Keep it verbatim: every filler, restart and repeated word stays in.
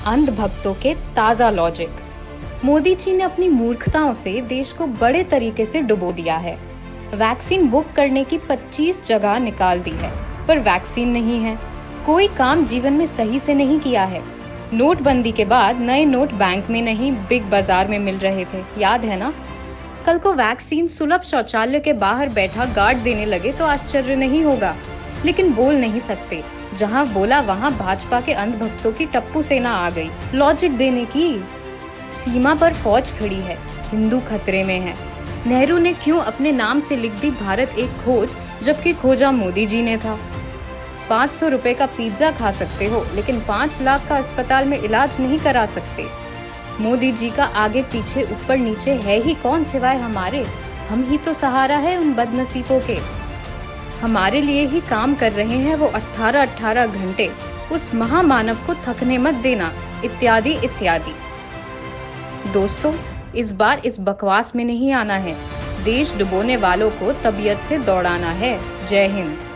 अंधभक्तों के ताजा लॉजिक। मोदी जी ने अपनी मूर्खताओं से देश को बड़े तरीके से डुबो दिया है। वैक्सीन बुक करने की पच्चीस जगह निकाल दी है, पर वैक्सीन नहीं है। कोई काम जीवन में सही से नहीं किया है। नोटबंदी के बाद नए नोट बैंक में नहीं, बिग बाजार में मिल रहे थे, याद है ना? कल को वैक्सीन सुलभ शौचालय के बाहर बैठा गार्ड देने लगे तो आश्चर्य नहीं होगा, लेकिन बोल नहीं सकते। जहां बोला वहां भाजपा के अंधभक्तों की टप्पू सेना आ गई लॉजिक देने की। सीमा पर फौज खड़ी है, हिंदू खतरे में है। नेहरू ने क्यों अपने नाम से लिख दी भारत एक खोज, जबकि खोजा मोदी जी ने था। पाँच सौ रुपए का पिज्जा खा सकते हो, लेकिन पाँच लाख का अस्पताल में इलाज नहीं करा सकते। मोदी जी का आगे पीछे ऊपर नीचे है ही कौन सिवाय हमारे। हम ही तो सहारा है उन बदनसीबों के। हमारे लिए ही काम कर रहे हैं वो अठारह अठारह घंटे। उस महामानव को थकने मत देना, इत्यादि इत्यादि। दोस्तों, इस बार इस बकवास में नहीं आना है। देश डुबोने वालों को तबीयत से दौड़ाना है। जय हिंद।